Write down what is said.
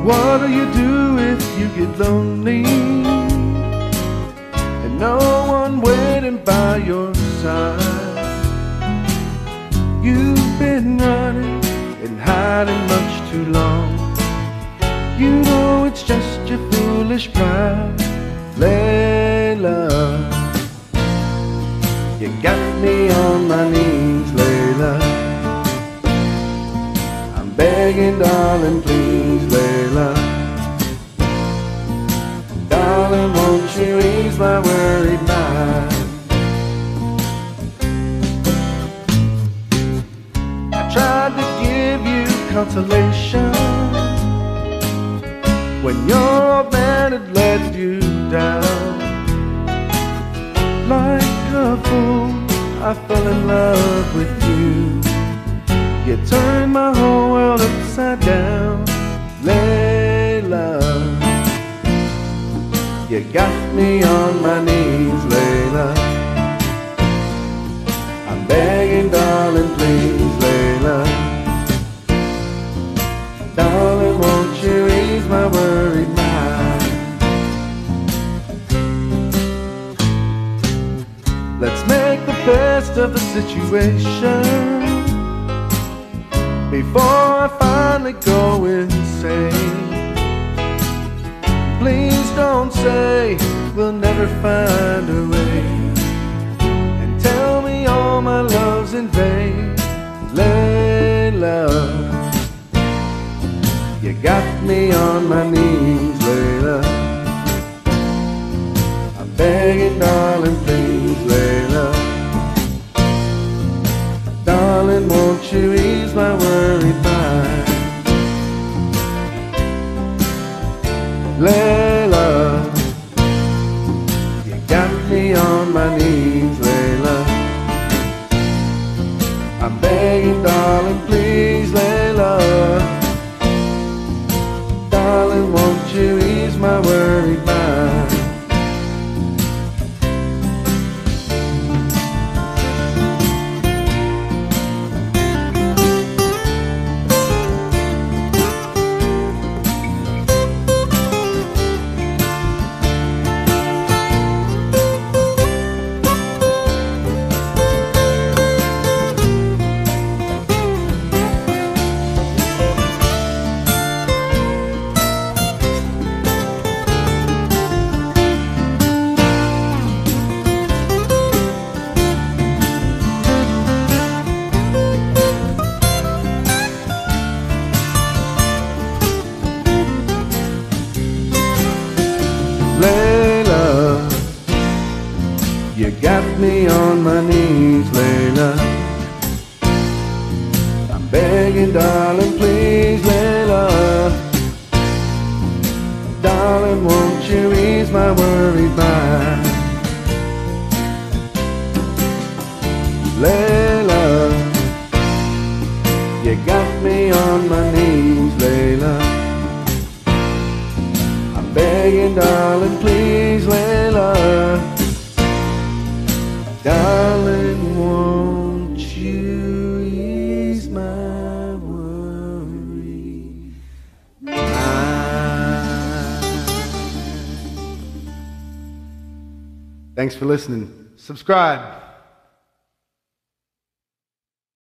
What do you do if you get lonely and no one waiting by your side? You've been running and hiding much too long. You know it's just your foolish pride. Layla, you got me on my knees, Layla. I'm begging, darling, please, Layla. Darling, won't you ease my worried mind? I tried to give you consolation when your old man had let you down. Like a fool, I fell in love with you. You turned my whole world upside down. Layla, you got me on my knees, Layla. I'm begging, darling, please, Layla. Darling, won't you ease my worried mind? Let's make the best of the situation before I finally go insane. Please don't say we'll never find a way, and tell me all my love's in vain. Layla, you got me on my knees, Layla. I'm begging, darling, please, Layla. Darling, won't you ease my worried mind? Layla, you got me on my knees, Layla. I'm begging, darling, please, Layla. Darling, won't you ease my worried mind? Layla, you got me on my knees, Layla. I'm begging, darling, please, Layla. Darling, won't you ease my worried mind? Layla, you got me on my knees, Layla. Begging, darling, please, Layla. Darling, won't you ease my worry mind? Thanks for listening. Subscribe.